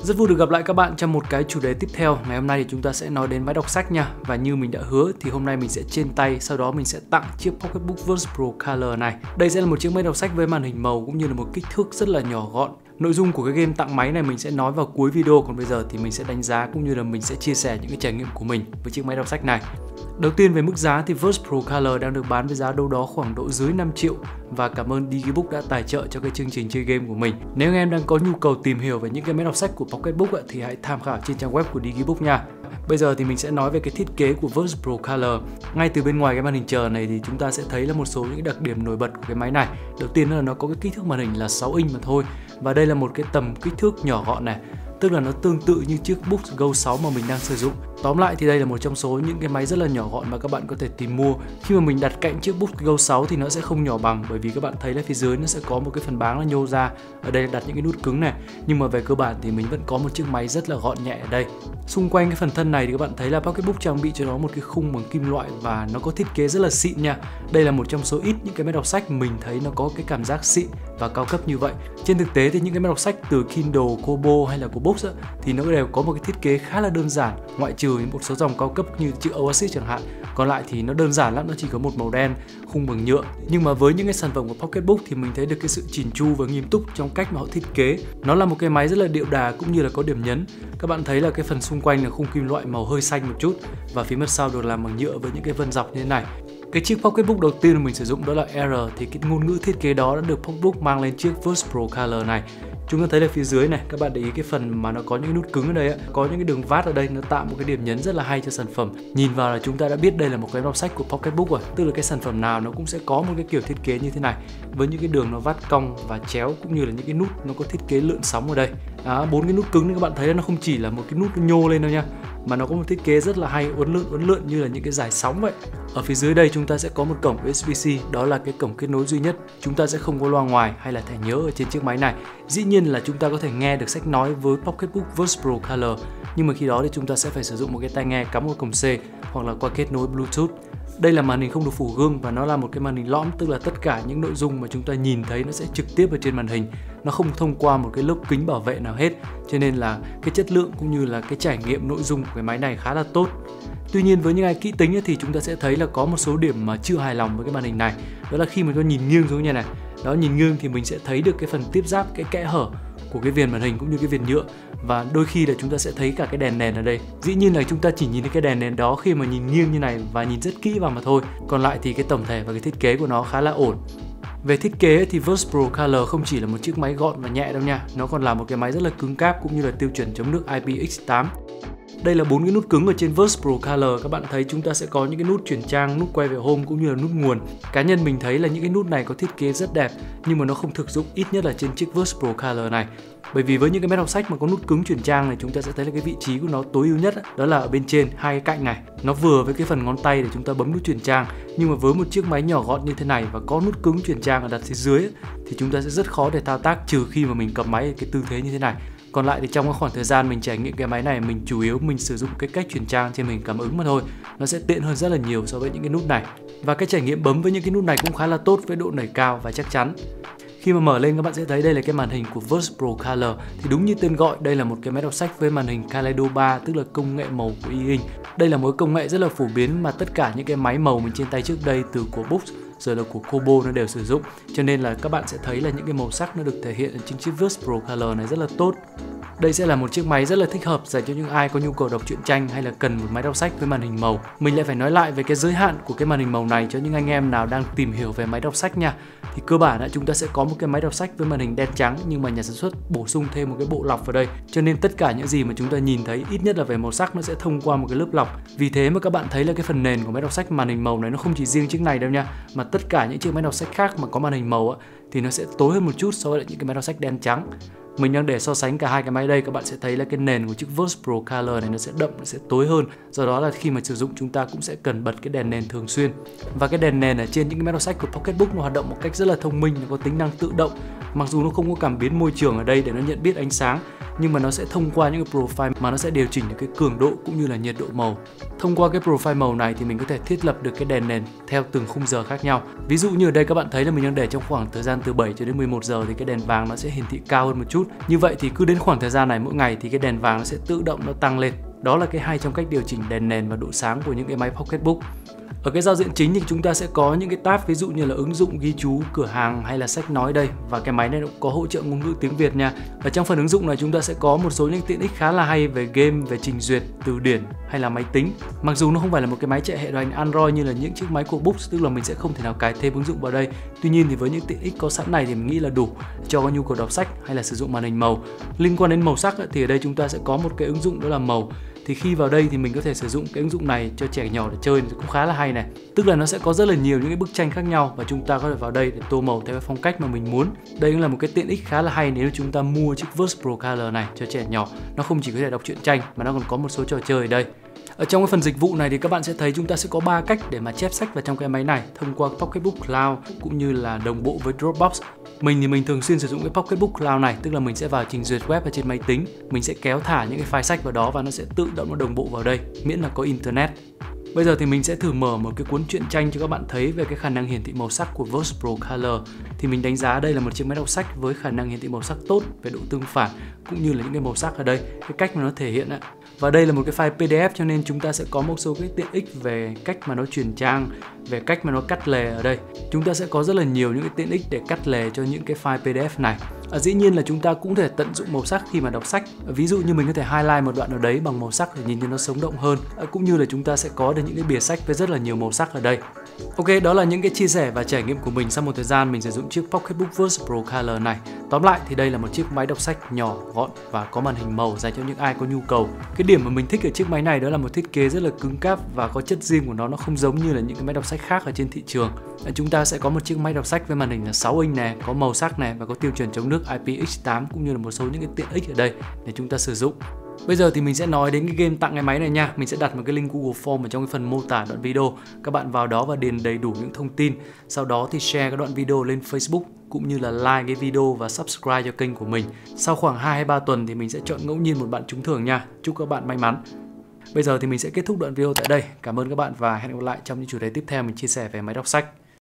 Rất vui được gặp lại các bạn trong một cái chủ đề tiếp theo. Ngày hôm nay thì chúng ta sẽ nói đến máy đọc sách nha. Và như mình đã hứa thì hôm nay mình sẽ trên tay, sau đó mình sẽ tặng chiếc Pocketbook Verse Pro Color này. Đây sẽ là một chiếc máy đọc sách với màn hình màu cũng như là một kích thước rất là nhỏ gọn. Nội dung của cái game tặng máy này mình sẽ nói vào cuối video, còn bây giờ thì mình sẽ đánh giá cũng như là mình sẽ chia sẻ những cái trải nghiệm của mình với chiếc máy đọc sách này. Đầu tiên về mức giá thì Verse Pro Color đang được bán với giá đâu đó khoảng độ dưới 5 triệu và cảm ơn Digibook đã tài trợ cho cái chương trình chơi game của mình. Nếu anh em đang có nhu cầu tìm hiểu về những cái máy đọc sách của Pocketbook thì hãy tham khảo trên trang web của Digibook nha. Bây giờ thì mình sẽ nói về cái thiết kế của Verse Pro Color. Ngay từ bên ngoài cái màn hình chờ này thì chúng ta sẽ thấy là một số những đặc điểm nổi bật của cái máy này. Đầu tiên là nó có cái kích thước màn hình là 6 inch mà thôi. Và đây là một cái tầm kích thước nhỏ gọn này. Tức là nó tương tự như chiếc Boox Go 6 mà mình đang sử dụng. Tóm lại thì đây là một trong số những cái máy rất là nhỏ gọn mà các bạn có thể tìm mua. Khi mà mình đặt cạnh chiếc Boox Go 6 thì nó sẽ không nhỏ bằng, bởi vì các bạn thấy là phía dưới nó sẽ có một cái phần báng nó nhô ra. Ở đây đặt những cái nút cứng này. Nhưng mà về cơ bản thì mình vẫn có một chiếc máy rất là gọn nhẹ ở đây. Xung quanh cái phần thân này thì các bạn thấy là Pocketbook trang bị cho nó một cái khung bằng kim loại và nó có thiết kế rất là xịn nha. Đây là một trong số ít những cái máy đọc sách mình thấy nó có cái cảm giác xịn và cao cấp như vậy. Trên thực tế thì những cái máy đọc sách từ Kindle, Kobo hay là của Boox thì nó đều có một cái thiết kế khá là đơn giản, ngoại trừ một số dòng cao cấp như chữ Oasis chẳng hạn. Còn lại thì nó đơn giản lắm, nó chỉ có một màu đen, khung bằng nhựa. Nhưng mà với những cái sản phẩm của Pocketbook thì mình thấy được cái sự chỉn chu và nghiêm túc trong cách mà họ thiết kế. Nó là một cái máy rất là điệu đà cũng như là có điểm nhấn. Các bạn thấy là cái phần xung quanh là khung kim loại màu hơi xanh một chút và phía mặt sau được làm bằng nhựa với những cái vân dọc như thế này. Cái chiếc Pocketbook đầu tiên mà mình sử dụng đó là R, thì cái ngôn ngữ thiết kế đó đã được Pocketbook mang lên chiếc Verse Pro Color này. Chúng ta thấy là phía dưới này, các bạn để ý cái phần mà nó có những nút cứng ở đây, có những cái đường vát ở đây, nó tạo một cái điểm nhấn rất là hay cho sản phẩm. Nhìn vào là chúng ta đã biết đây là một cái đọc sách của Pocketbook rồi, tức là cái sản phẩm nào nó cũng sẽ có một cái kiểu thiết kế như thế này, với những cái đường nó vát cong và chéo cũng như là những cái nút nó có thiết kế lượn sóng ở đây. Bốn cái nút cứng này các bạn thấy là nó không chỉ là một cái nút nhô lên đâu nha, mà nó có một thiết kế rất là hay, uốn lượn như là những cái dải sóng vậy. Ở phía dưới đây chúng ta sẽ có một cổng USB-C, đó là cái cổng kết nối duy nhất. Chúng ta sẽ không có loa ngoài hay là thẻ nhớ ở trên chiếc máy này. Dĩ nhiên là chúng ta có thể nghe được sách nói với Pocketbook Verse Pro Color, nhưng mà khi đó thì chúng ta sẽ phải sử dụng một cái tai nghe cắm một cổng C hoặc là qua kết nối Bluetooth. Đây là màn hình không được phủ gương và nó là một cái màn hình lõm, tức là tất cả những nội dung mà chúng ta nhìn thấy nó sẽ trực tiếp ở trên màn hình. Nó không thông qua một cái lớp kính bảo vệ nào hết, cho nên là cái chất lượng cũng như là cái trải nghiệm nội dung của cái máy này khá là tốt. Tuy nhiên với những ai kỹ tính thì chúng ta sẽ thấy là có một số điểm mà chưa hài lòng với cái màn hình này. Đó là khi mà tôi nhìn nghiêng xuống như này, đó, nhìn nghiêng thì mình sẽ thấy được cái phần tiếp giáp, cái kẽ hở của cái viền màn hình cũng như cái viền nhựa, và đôi khi là chúng ta sẽ thấy cả cái đèn nền ở đây. Dĩ nhiên là chúng ta chỉ nhìn thấy cái đèn nền đó khi mà nhìn nghiêng như này và nhìn rất kỹ vào mà thôi. Còn lại thì cái tổng thể và cái thiết kế của nó khá là ổn. Về thiết kế thì Verse Pro Color không chỉ là một chiếc máy gọn và nhẹ đâu nha, nó còn là một cái máy rất là cứng cáp cũng như là tiêu chuẩn chống nước IPX8. Đây là 4 cái nút cứng ở trên Verse Pro Color. Các bạn thấy chúng ta sẽ có những cái nút chuyển trang, nút quay về home cũng như là nút nguồn. Cá nhân mình thấy là những cái nút này có thiết kế rất đẹp, nhưng mà nó không thực dụng, ít nhất là trên chiếc Verse Pro Color này. Bởi vì với những cái máy đọc sách mà có nút cứng chuyển trang này, chúng ta sẽ thấy là cái vị trí của nó tối ưu nhất đó là ở bên trên hai cái cạnh này. Nó vừa với cái phần ngón tay để chúng ta bấm nút chuyển trang. Nhưng mà với một chiếc máy nhỏ gọn như thế này và có nút cứng chuyển trang ở đặt phía dưới thì chúng ta sẽ rất khó để thao tác, trừ khi mà mình cầm máy ở cái tư thế như thế này. Còn lại thì trong cái khoảng thời gian mình trải nghiệm cái máy này, mình chủ yếu mình sử dụng cái cách chuyển trang trên mình cảm ứng mà thôi. Nó sẽ tiện hơn rất là nhiều so với những cái nút này. Và cái trải nghiệm bấm với những cái nút này cũng khá là tốt, với độ nảy cao và chắc chắn. Khi mà mở lên các bạn sẽ thấy đây là cái màn hình của Verse Pro Color. Thì đúng như tên gọi, đây là một cái máy đọc sách với màn hình Kaleido 3, tức là công nghệ màu của E-Ink. Đây là một công nghệ rất là phổ biến mà tất cả những cái máy màu mình trên tay trước đây, từ của Boox rồi là của Kobo, nó đều sử dụng. Cho nên là các bạn sẽ thấy là những cái màu sắc nó được thể hiện ở trên chiếc Verse Pro Color này rất là tốt. Đây sẽ là một chiếc máy rất là thích hợp dành cho những ai có nhu cầu đọc truyện tranh hay là cần một máy đọc sách với màn hình màu. Mình lại phải nói lại về cái giới hạn của cái màn hình màu này cho những anh em nào đang tìm hiểu về máy đọc sách nha. Thì cơ bản chúng ta sẽ có một cái máy đọc sách với màn hình đen trắng, nhưng mà nhà sản xuất bổ sung thêm một cái bộ lọc vào đây. Cho nên tất cả những gì mà chúng ta nhìn thấy, ít nhất là về màu sắc, nó sẽ thông qua một cái lớp lọc. Vì thế mà các bạn thấy là cái phần nền của máy đọc sách màn hình màu này nó không chỉ riêng chiếc này đâu nha, mà tất cả những chiếc máy đọc sách khác mà có màn hình màu thì nó sẽ tối hơn một chút so với những cái máy đọc sách đen trắng. Mình đang để so sánh cả hai cái máy đây, các bạn sẽ thấy là cái nền của chiếc Verse Pro Color này nó sẽ đậm, nó sẽ tối hơn. Do đó là khi mà sử dụng chúng ta cũng sẽ cần bật cái đèn nền thường xuyên. Và cái đèn nền ở trên những cái máy đọc sách của Pocketbook nó hoạt động một cách rất là thông minh, nó có tính năng tự động. Mặc dù nó không có cảm biến môi trường ở đây để nó nhận biết ánh sáng, nhưng mà nó sẽ thông qua những cái profile mà nó sẽ điều chỉnh được cái cường độ cũng như là nhiệt độ màu. Thông qua cái profile màu này thì mình có thể thiết lập được cái đèn nền theo từng khung giờ khác nhau. Ví dụ như ở đây các bạn thấy là mình đang để trong khoảng thời gian từ 7 cho đến 11 giờ thì cái đèn vàng nó sẽ hiển thị cao hơn một chút. Như vậy thì cứ đến khoảng thời gian này mỗi ngày thì cái đèn vàng nó sẽ tự động nó tăng lên. Đó là cái hay trong cách điều chỉnh đèn nền và độ sáng của những cái máy Pocketbook. Ở cái giao diện chính thì chúng ta sẽ có những cái tab ví dụ như là ứng dụng, ghi chú, cửa hàng hay là sách nói đây, và cái máy này cũng có hỗ trợ ngôn ngữ tiếng Việt nha. Ở trong phần ứng dụng này chúng ta sẽ có một số những tiện ích khá là hay về game, về trình duyệt, từ điển hay là máy tính. Mặc dù nó không phải là một cái máy chạy hệ điều hành Android như là những chiếc máy của Boox, tức là mình sẽ không thể nào cài thêm ứng dụng vào đây. Tuy nhiên thì với những tiện ích có sẵn này thì mình nghĩ là đủ cho có nhu cầu đọc sách hay là sử dụng màn hình màu. Liên quan đến màu sắc thì ở đây chúng ta sẽ có một cái ứng dụng đó là màu. Thì khi vào đây thì mình có thể sử dụng cái ứng dụng này cho trẻ nhỏ để chơi thì cũng khá là hay này. Tức là nó sẽ có rất là nhiều những cái bức tranh khác nhau và chúng ta có thể vào đây để tô màu theo cái phong cách mà mình muốn. Đây cũng là một cái tiện ích khá là hay nếu chúng ta mua chiếc Verse Pro Color này cho trẻ nhỏ. Nó không chỉ có thể đọc truyện tranh mà nó còn có một số trò chơi ở đây. Ở trong cái phần dịch vụ này thì các bạn sẽ thấy chúng ta sẽ có 3 cách để mà chép sách vào trong cái máy này thông qua Pocketbook Cloud cũng như là đồng bộ với Dropbox. Mình thì mình thường xuyên sử dụng cái Pocketbook Cloud này, tức là mình sẽ vào trình duyệt web ở trên máy tính, mình sẽ kéo thả những cái file sách vào đó và nó sẽ tự động nó đồng bộ vào đây, miễn là có internet. Bây giờ thì mình sẽ thử mở một cái cuốn truyện tranh cho các bạn thấy về cái khả năng hiển thị màu sắc của Verse Pro Color. Thì mình đánh giá đây là một chiếc máy đọc sách với khả năng hiển thị màu sắc tốt về độ tương phản cũng như là những cái màu sắc ở đây, cái cách mà nó thể hiện ạ. Và đây là một cái file PDF cho nên chúng ta sẽ có một số cái tiện ích về cách mà nó chuyển trang, về cách mà nó cắt lề ở đây. Chúng ta sẽ có rất là nhiều những cái tiện ích để cắt lề cho những cái file PDF này. Dĩ nhiên là chúng ta cũng thể tận dụng màu sắc khi mà đọc sách. Ví dụ như mình có thể highlight một đoạn nào đấy bằng màu sắc để nhìn cho nó sống động hơn. Cũng như là chúng ta sẽ có được những cái bìa sách với rất là nhiều màu sắc ở đây. Ok, đó là những cái chia sẻ và trải nghiệm của mình sau một thời gian mình sử dụng chiếc Pocketbook Verse Pro Color này. Tóm lại thì đây là một chiếc máy đọc sách nhỏ, gọn và có màn hình màu dành cho những ai có nhu cầu. Cái điểm mà mình thích ở chiếc máy này đó là một thiết kế rất là cứng cáp và có chất riêng của nó không giống như là những cái máy đọc sách khác ở trên thị trường. Chúng ta sẽ có một chiếc máy đọc sách với màn hình là 6 inch này, có màu sắc này và có tiêu chuẩn chống nước IPX8 cũng như là một số những cái tiện ích ở đây để chúng ta sử dụng. Bây giờ thì mình sẽ nói đến cái game tặng cái máy này nha. Mình sẽ đặt một cái link Google Form ở trong cái phần mô tả đoạn video. Các bạn vào đó và điền đầy đủ những thông tin. Sau đó thì share cái đoạn video lên Facebook cũng như là like cái video và subscribe cho kênh của mình. Sau khoảng 2 hay 3 tuần thì mình sẽ chọn ngẫu nhiên một bạn trúng thưởng nha. Chúc các bạn may mắn. Bây giờ thì mình sẽ kết thúc đoạn video tại đây. Cảm ơn các bạn và hẹn gặp lại trong những chủ đề tiếp theo mình chia sẻ về máy đọc sách.